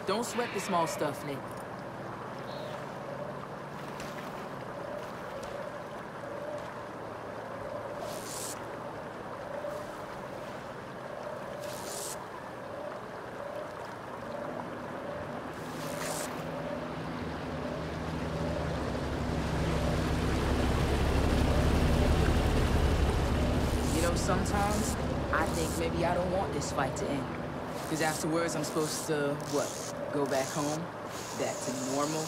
Don't sweat the small stuff, Nick. Sometimes, I think maybe I don't want this fight to end. Because afterwards, I'm supposed to, what, go back home? Back to normal?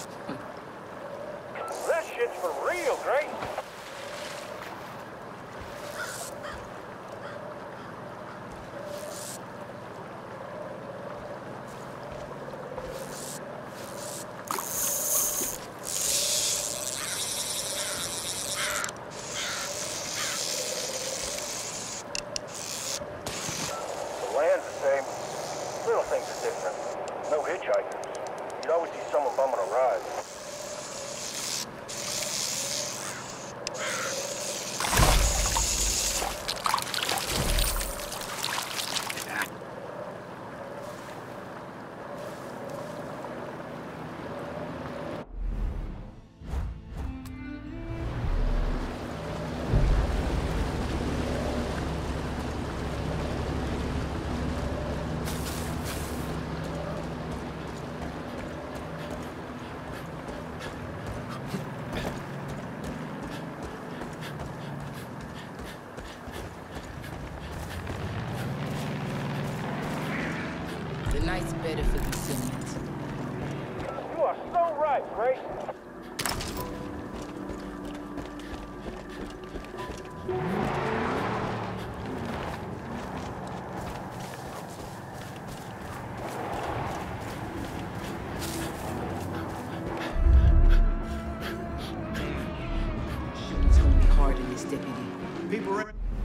That shit's for real, Grace. Land's the same. Little things are different. No hitchhikers. You'd always see someone bumming a ride. The night's better for concealment. You are so right, Grace. It's gonna be hard in this deputy. People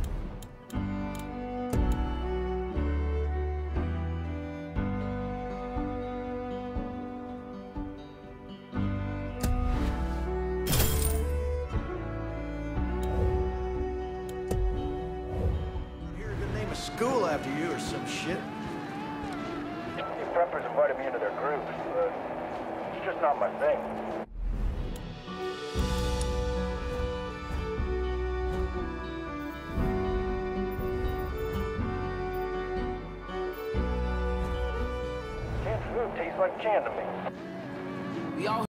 school after you or some shit. You preppers invited me into their groups, but it's just not my thing. Canned food tastes like can to me. We all